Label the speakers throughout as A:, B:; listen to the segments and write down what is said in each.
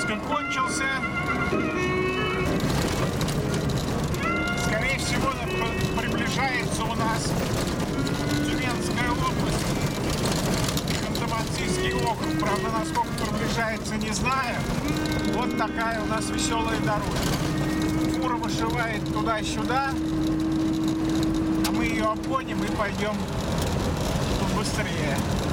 A: Тюменской кончился. Скорее всего, приближается у нас Тюменская область, Ханты-Мансийский округ. Правда, насколько приближается, не знаю. Вот такая у нас веселая дорога. Фура вышивает туда-сюда, а мы ее обгоним и пойдем быстрее.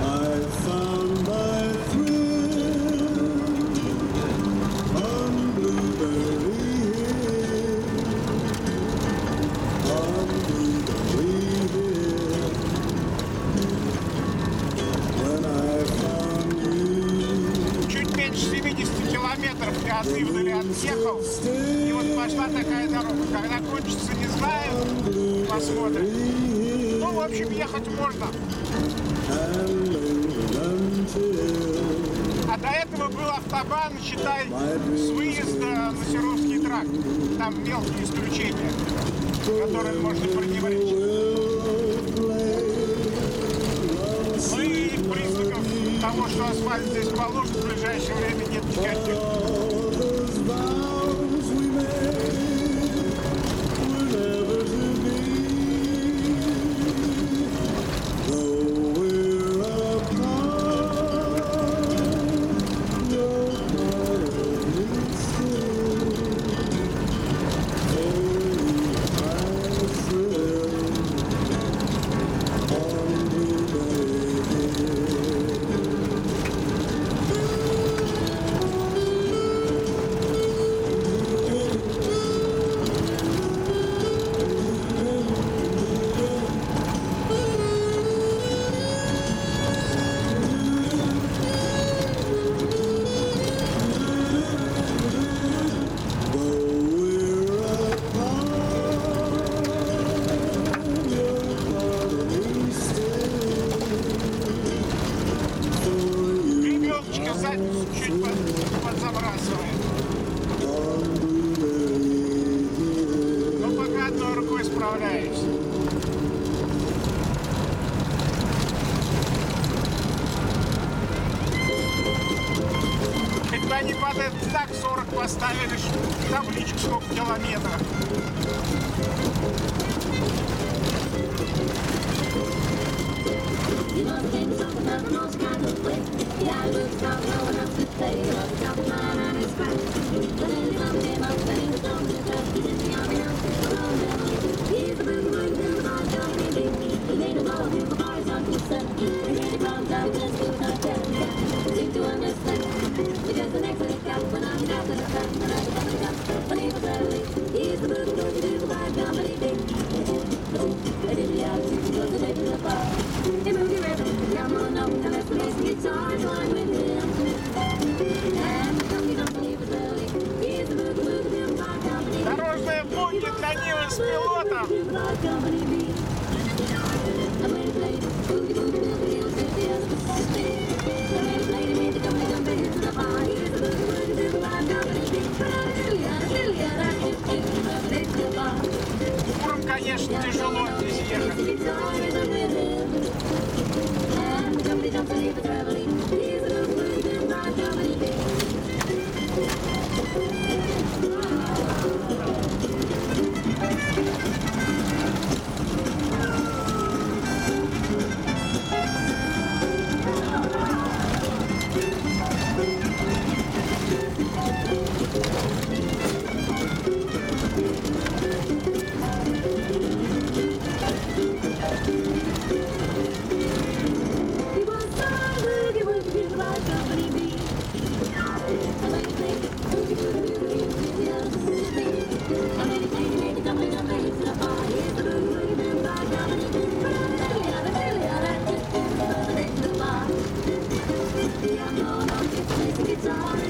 A: Чуть меньше 70 километров я от Ивделя отъехал, и вот пошла такая дорога. Когда кончится, не знаю, посмотрим. Ну, в общем, ехать можно. А до этого был автобан, считай, с выезда на Серовский тракт. Там мелкие исключения, которые можно пренебречь. Ну и признаков того, что асфальт здесь положен, в ближайшее время нет никаких. Чуть подзабрасывает. Но пока одной рукой справляюсь. Хоть бы они под этот знак 40 поставили, табличку сколько километров.
B: You must think something of the most kind of way. Yeah, I look out low enough to play. You're the top of mine and it's cracked. But then you come in my face, don't you touch me in the army. He's the boogie woogie boo, my company big. He made a ball, you the boys on the set. He made a bomb down, just do not tell. Seem to understand. Because the next week out when I'm out of the back, when I come and come, when he was early. He's the boogie woogie boo, my company big. I did the out, you go to the bar. Hey, boogie rhythm, come on up, now let's play some guitar, join with him. And come, you don't believe it's early. He's the boogie woogie boo, my company.
A: Дорожная будка для Нивы с пилотом. Фурам, конечно, тяжело здесь ехать.
B: Yeah, no, no, it's guitar.